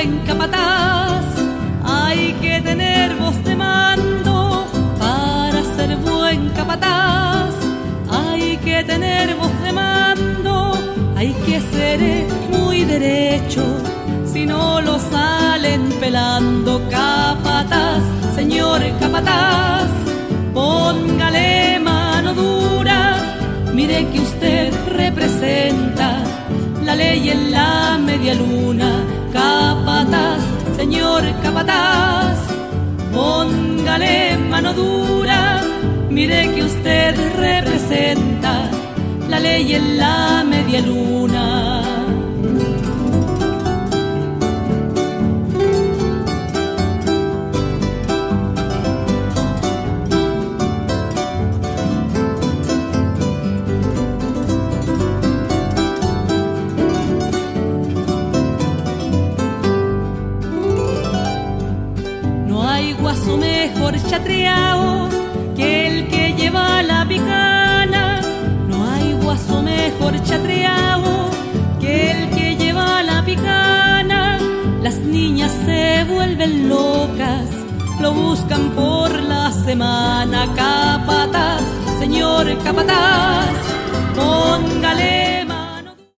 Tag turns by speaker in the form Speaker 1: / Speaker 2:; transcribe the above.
Speaker 1: buen capataz. Hay que tener voz de mando para ser buen capataz. Hay que tener voz de mando, hay que ser muy derecho, si no lo salen pelando. Capataz, señor capataz, póngale mano dura, mire que usted representa la ley en la media luna. Capataz, señor capataz, póngale mano dura, mire que usted representa la ley en la media luna. No hay guaso mejor chatreao que el que lleva la picana. No hay guaso mejor chatreao que el que lleva la picana. Las niñas se vuelven locas, lo buscan por la semana. Capataz, señor capataz, póngale